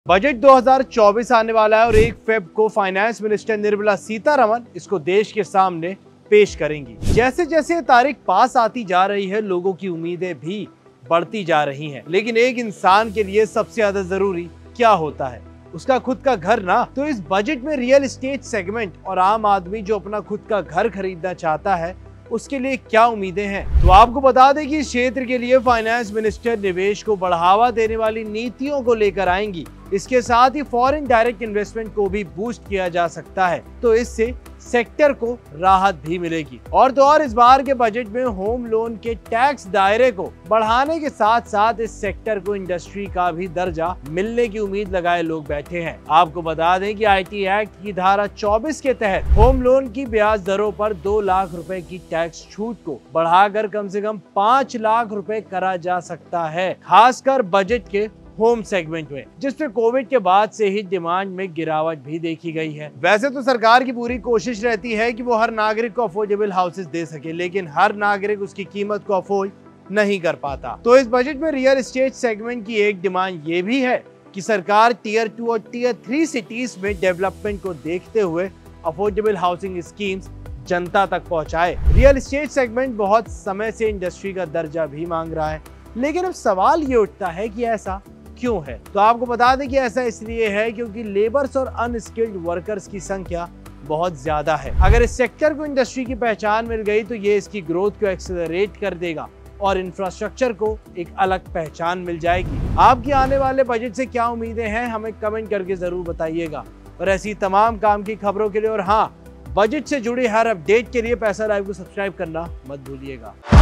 Budget 2024 आने वाला है और 1 फ़रवरी को फाइनेंस मिनिस्टर निर्मला सीतारमण इसको देश के सामने पेश करेंगी। जैसे जैसे तारीख पास आती जा रही है, लोगों की उम्मीदें भी बढ़ती जा रही हैं। लेकिन एक इंसान के लिए सबसे ज्यादा जरूरी क्या होता है? उसका खुद का घर ना। तो इस बजट में रियल एस्टेट सेगमेंट और आम आदमी जो अपना खुद का घर खरीदना चाहता है, उसके लिए क्या उम्मीदें हैं? तो आपको बता दें कि इस क्षेत्र के लिए फाइनेंस मिनिस्टर निवेश को बढ़ावा देने वाली नीतियों को लेकर आएंगी। इसके साथ ही फॉरेन डायरेक्ट इन्वेस्टमेंट को भी बूस्ट किया जा सकता है, तो इससे सेक्टर को राहत भी मिलेगी। और तो और इस बार के बजट में होम लोन के टैक्स दायरे को बढ़ाने के साथ साथ इस सेक्टर को इंडस्ट्री का भी दर्जा मिलने की उम्मीद लगाए लोग बैठे हैं। आपको बता दें कि आईटी एक्ट की धारा 24 के तहत होम लोन की ब्याज दरों पर 2 लाख रुपए की टैक्स छूट को बढ़ाकर कम से कम 5 लाख रुपए करा जा सकता है, खासकर बजट के होम सेगमेंट में, जिसमें कोविड के बाद से ही डिमांड में गिरावट भी देखी गई है। वैसे तो सरकार की पूरी कोशिश रहती है कि वो हर नागरिक को अफोर्डेबल हाउसेस दे सके, लेकिन हर नागरिक उसकी कीमत को अफोर्ड नहीं कर पाता। तो इस बजट में रियल एस्टेट सेगमेंट की एक डिमांड ये भी है कि सरकार टियर 2 और टियर 3 सिटीज में डेवलपमेंट को देखते हुए अफोर्डेबल हाउसिंग स्कीम्स जनता तक पहुंचाए। रियल एस्टेट सेगमेंट बहुत समय से इंडस्ट्री का दर्जा भी मांग रहा है, लेकिन अब सवाल ये उठता है कि ऐसा क्यों है? तो आपको बता दें कि ऐसा इसलिए है क्योंकि लेबर्स और अनस्किल्ड वर्कर्स की संख्या बहुत ज्यादा है। अगर इस सेक्टर को इंडस्ट्री की पहचान मिल गई तो ये इसकी ग्रोथ को एक्सेलरेट कर देगा और इंफ्रास्ट्रक्चर को एक अलग पहचान मिल जाएगी। आपकी आने वाले बजट से क्या उम्मीदें हैं, हमें कमेंट करके जरूर बताइएगा। और ऐसी तमाम काम की खबरों के लिए और हाँ, बजट से जुड़ी हर अपडेट के लिए पैसा लाइव को सब्सक्राइब करना मत भूलिएगा।